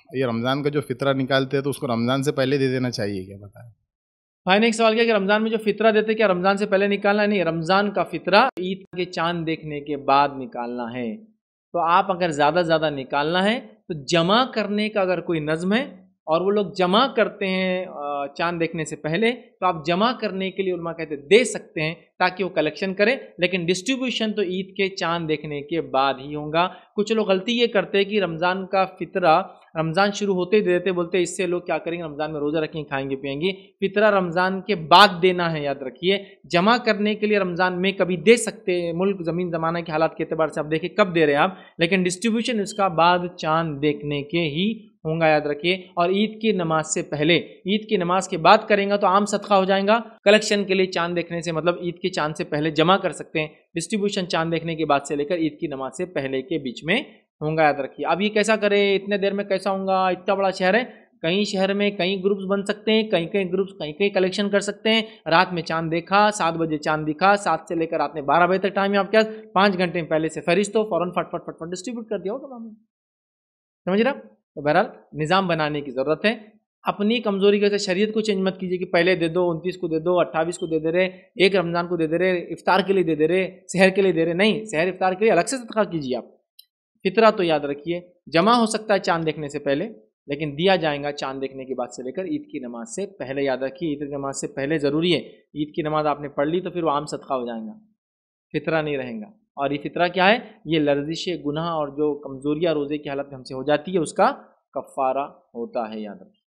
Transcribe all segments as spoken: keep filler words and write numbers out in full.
ये रमज़ान का जो फितरा निकालते हैं तो उसको रमज़ान से पहले दे देना चाहिए क्या, बताएं। भाई ने एक सवाल किया कि रमज़ान में जो फितरा देते क्या रमज़ान से पहले निकालना है? नहीं, रमज़ान का फितरा ईद के चांद देखने के बाद निकालना है। तो आप अगर ज़्यादा ज़्यादा निकालना है तो जमा करने का अगर कोई नज़्म है और वो लोग जमा करते हैं चांद देखने से पहले, तो आप जमा करने के लिए उलमा कहते दे सकते हैं ताकि वो कलेक्शन करें, लेकिन डिस्ट्रीब्यूशन तो ईद के चांद देखने के बाद ही होगा। कुछ लोग गलती ये करते हैं कि रमज़ान का फितरा रमज़ान शुरू होते ही दे देते, बोलते इससे लोग क्या करेंगे, रमज़ान में रोज़ा रखेंगे, खाएंगे पिएंगे। फितरा रमज़ान के बाद देना है, याद रखिए। जमा करने के लिए रमज़ान में कभी दे सकते हैं, मुल्क ज़मीन ज़माना के हालात के अतबार से आप देखिए कब दे रहे हैं आप, लेकिन डिस्ट्रीब्यूशन इसका बाद चांद देखने के ही होगा, याद रखिए। और ईद की नमाज से पहले, ईद की नमाज के बाद करेंगे तो आम सदका हो जाएगा। कलेक्शन के लिए चांद देखने से मतलब ईद के चांद से पहले जमा कर सकते हैं, डिस्ट्रीब्यूशन चांद देखने के बाद से लेकर ईद की नमाज से पहले के बीच में होगा, याद रखिए। अब ये कैसा करें, इतने देर में कैसा होगा, इतना बड़ा शहर है, कई शहर में कई ग्रुप्स बन सकते हैं, कई कई ग्रुप्स कई कई कलेक्शन कर सकते हैं। रात में चांद देखा, सात बजे चांद दिखा, सात से लेकर रात में बारह बजे तक टाइम है आपके पास, पाँच घंटे में पहले से फरिश्त हो, फौरन फट फट फट फट डिस्ट्रीब्यूट कर दिया होगा, समझ रहा। तो बहरहाल निज़ाम बनाने की ज़रूरत है। अपनी कमज़ोरी की वजह से शरीयत को चेंज मत कीजिए कि पहले दे दो, उनतीस को दे दो, अट्ठाईस को दे दे रहे, एक रमज़ान को दे दे रहे, इफ्तार के लिए दे दे रहे, सहर के लिए दे रहे। नहीं, सहर इफ्तार के लिए अलग से सदका कीजिए आप। फितरा तो याद रखिए जमा हो सकता है चांद देखने से पहले, लेकिन दिया जाएगा चांद देखने के बाद से लेकर ईद की नमाज से पहले, याद रखिए। ईद की नमाज से पहले ज़रूरी है। ईद की नमाज आपने पढ़ ली तो फिर वो आम सदका हो जाएगा, फितरा नहीं रहेगा। और ये फितरा क्या है, ये लर्जिश गुनाह और जो कमज़ोरियाँ रोज़े की हालत में हमसे हो जाती है उसका कफ़ारा होता है, याद रखिए।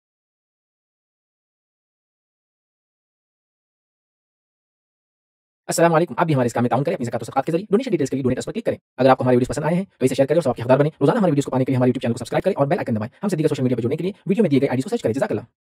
अस्सलाम वालेकुम। आप भी हमारे इस काम में ताउन करें अपनी ज़कात और सदक़ात के जरिए। डोनेशन डिटेल्स के लिए डोनेट पर क्लिक करें। अगर आपको हमारे वीडियोस पसंद आए हैं तो इसे शेयर करें और सबके हकदार बने। रोजाना हमारे वीडियोस को पाने के लिए हमारे यूट्यूब चैनल को सब्सक्राइब करें और बेल आइकन दबाएं। हमसे दीगर सोशल मीडिया पर जुड़ने के लिए वीडियो में दिए गए आईडी को सर्च करें। जज़ाकल्लाह।